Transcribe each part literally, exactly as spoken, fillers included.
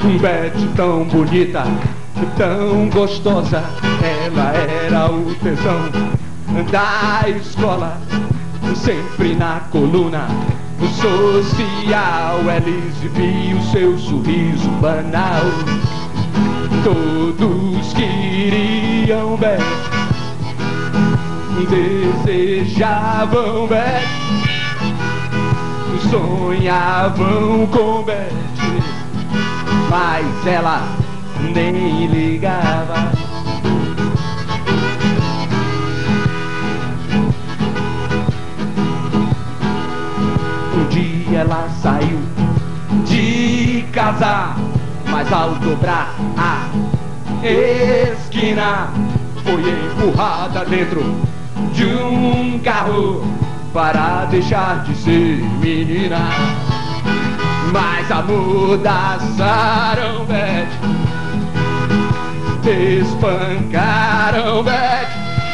Beth tão bonita, tão gostosa, ela era o tesão da escola. Sempre na coluna social ela exibia o seu sorriso banal. Todos queriam Beth, desejavam Beth, sonhavam com Beth, mas ela nem ligava. Um dia ela saiu de casa, mas ao dobrar a esquina foi empurrada dentro de um carro para deixar de ser menina. Mas amordaçaram Beth, espancaram Beth,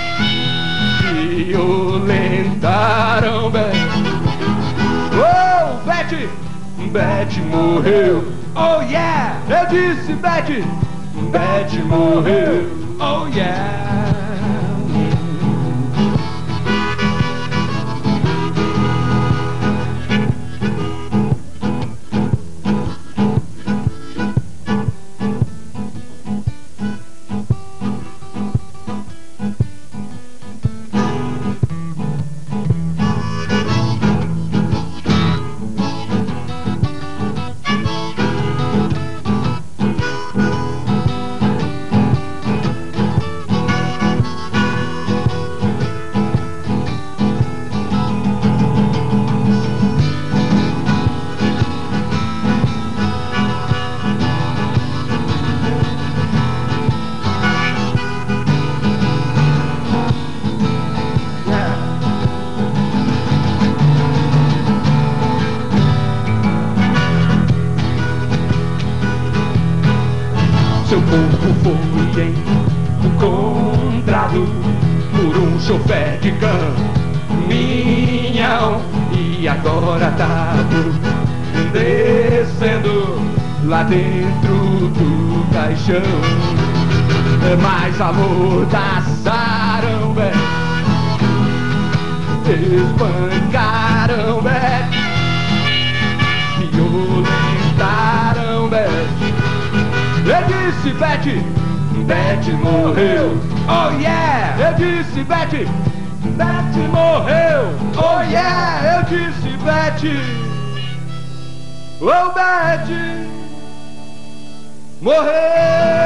violentaram Beth. Oh, Beth! Beth morreu. Oh yeah! Eu disse Beth! Beth morreu. Oh yeah! Seu corpo foi encontrado por um chofer de caminhão e agora tá descendo lá dentro do caixão. Mas amordaçaram Beth, espancaram Beth, violentaram Beth. Eu disse Beth, Beth morreu. Oh yeah! Eu disse Beth, Beth morreu. Oh yeah! Eu disse Beth, oh Beth morreu.